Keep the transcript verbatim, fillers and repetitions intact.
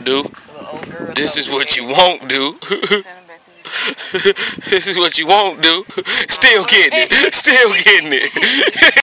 won't do. This is what you won't do. This is what you won't do. Still getting it. Still getting it.